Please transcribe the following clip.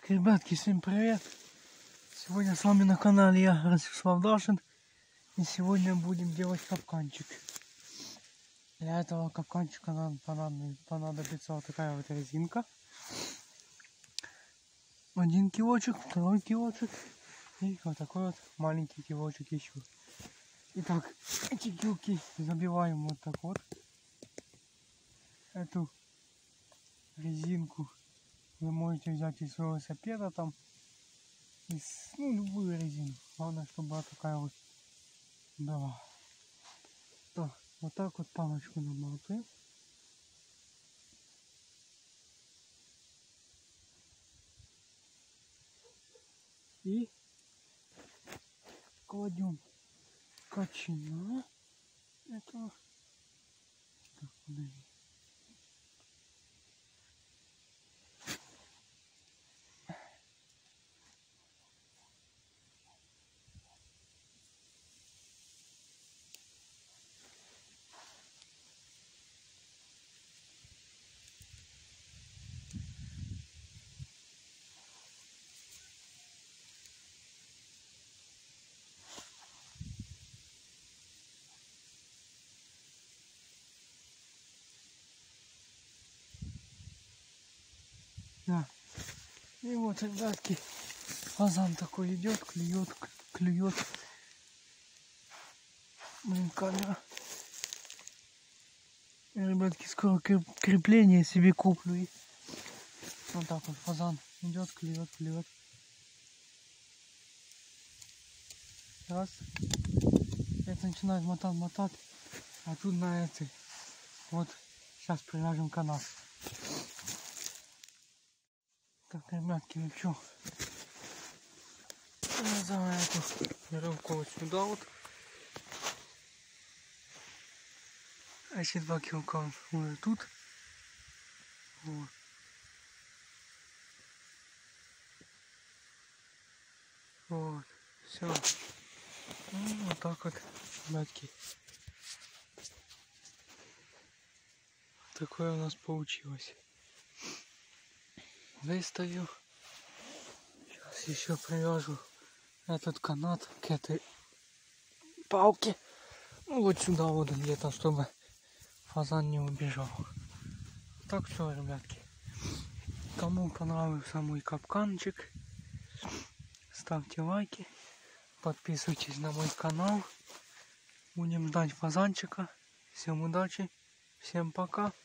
Так, ребятки, всем привет! Сегодня с вами на канале я, Ростислав Дашин. И сегодня будем делать капканчик. Для этого капканчика нам понадобится вот такая вот резинка. 1 килочек, 2 килочек и вот такой вот маленький килочек еще. Итак, эти килки забиваем вот так вот. Эту резинку вы можете взять из велосипеда там, любую резину. Главное, чтобы была такая вот была. То, вот так вот палочку наматываем. И кладем качана этого. Так, подожди. Да. И вот, ребятки, фазан такой идет, клюет. Блин, камера. И, ребятки, скоро крепление себе куплю. И вот так вот фазан идет, клюет. Раз. Это начинает мотать. А тут на этой. Вот, сейчас привяжем канат. Так, ребятки, ну что? Завязываем эту веревку вот сюда вот. А эти 2 килка уже тут. Вот. Вот. Все. Вот так вот, ребятки. Такое у нас получилось. Выставил. Сейчас еще привяжу этот канат к этой палке. Вот сюда вот где-то, чтобы фазан не убежал. Так все, ребятки. Кому понравился мой капканчик, ставьте лайки, подписывайтесь на мой канал. Будем ждать фазанчика. Всем удачи, всем пока.